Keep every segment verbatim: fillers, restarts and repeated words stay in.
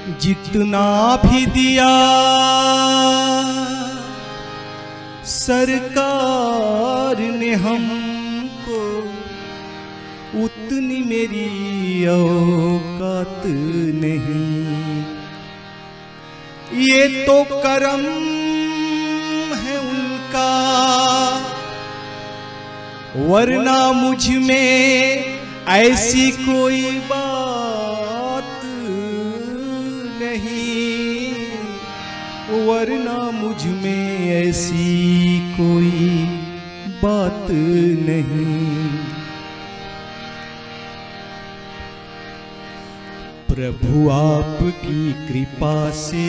जितना भी दिया सरकार ने हमको, उतनी मेरी औकात नहीं। ये तो करम है उनका, वरना मुझ में ऐसी कोई बात नहीं, वरना मुझ में ऐसी कोई बात नहीं। प्रभु आपकी कृपा से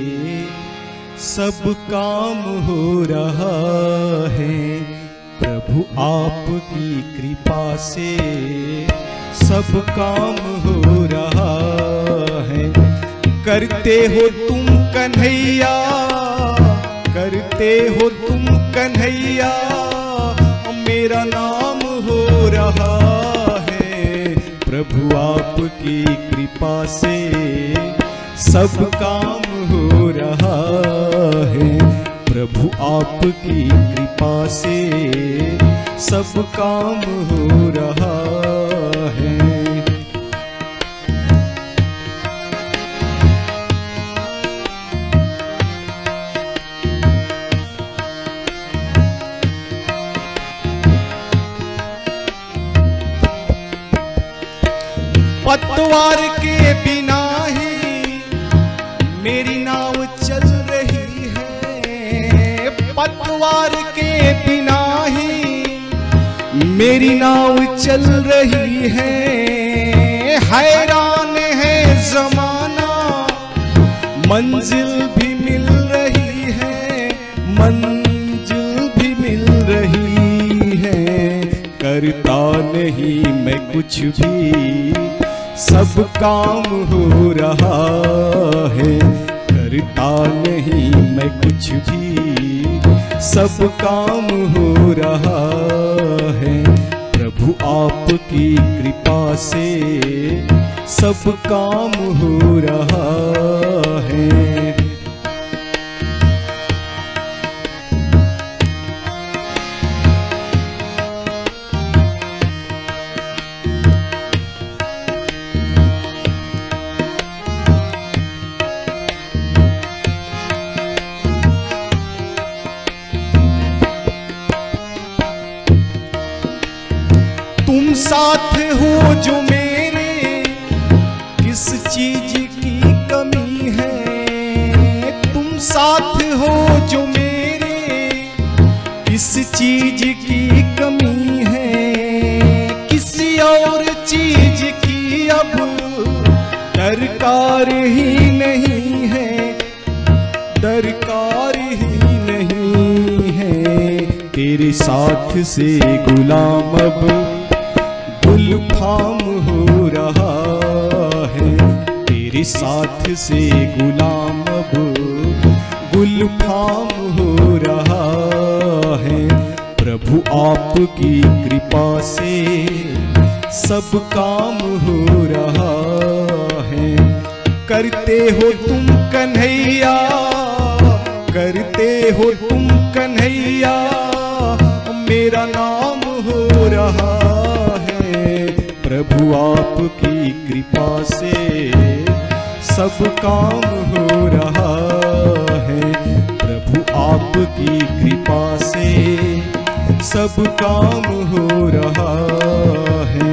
सब काम हो रहा है, प्रभु आपकी कृपा से सब काम हो रहा है। करते हो तुम कन्हैया, करते हो तुम कन्हैया, मेरा नाम हो रहा है। प्रभु आपकी कृपा से सब काम हो रहा है, प्रभु आपकी कृपा से सब काम हो रहा है। पतवार के बिना ही मेरी नाव चल रही है, पतवार के बिना ही मेरी नाव चल रही है। हैरान है जमाना, मंजिल भी मिल रही है, मंजिल भी मिल रही है। करता नहीं मैं कुछ भी, सब काम हो रहा है। करता नहीं मैं कुछ भी, सब काम हो रहा है। प्रभु आपकी कृपा से सब काम हो रहा है। तुम साथ हो जो मेरे, किस चीज की कमी है। तुम साथ हो जो मेरे, किस चीज की कमी है। किसी और चीज की अब दरकार ही नहीं है, दरकार ही नहीं है। तेरे साथ से गुलाम अब गुलफाम हो रहा है, तेरे साथ से गुलाम अब गुलफाम हो रहा है। प्रभु आपकी कृपा से सब काम हो रहा है। करते हो तुम कन्हैया, करते हो तुम कन्हैया, मेरा नाम हो रहा है। प्रभु आपकी कृपा से सब काम हो रहा है, प्रभु आपकी कृपा से सब काम हो रहा है।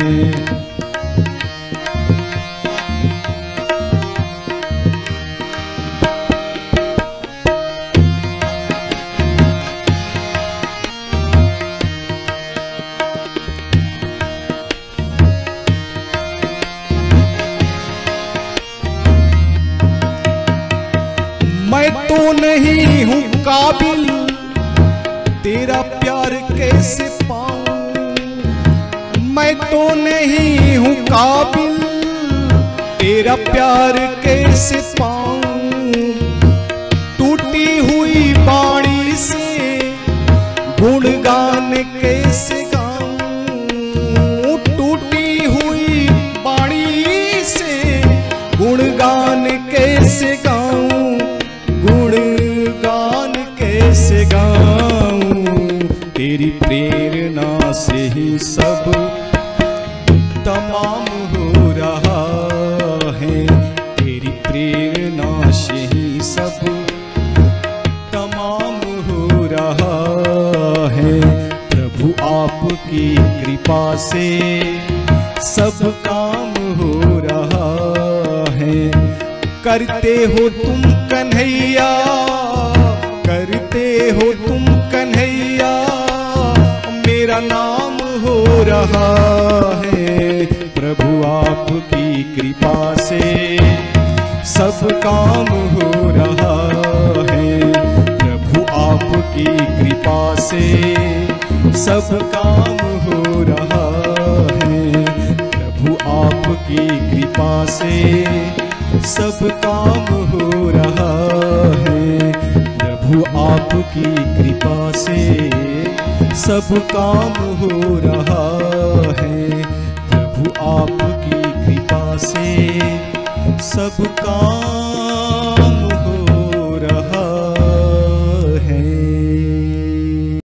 मैं तो नहीं हूँ काबिल, तेरा प्यार कैसे पाऊं। मैं तो नहीं हूँ काबिल, तेरा प्यार कैसे पाऊं। टूटी हुई बाणी से गुणगान कैसे गाऊं। टूटी हुई बाणी से गुणगान कैसे प्रेरणा से ही सब तमाम हो रहा है, तेरी प्रेरणा से ही सब तमाम हो रहा है। प्रभु आपकी कृपा से सब काम हो रहा है। करते हो तुम कन्हैया, करते हो तुम कन्हैया, मेरा नाम हो रहा है। प्रभु आपकी कृपा से सब काम हो रहा है। प्रभु आपकी कृपा से सब काम हो रहा है। प्रभु आपकी कृपा से सब काम हो रहा है। प्रभु आपकी कृपा से सब काम हो रहा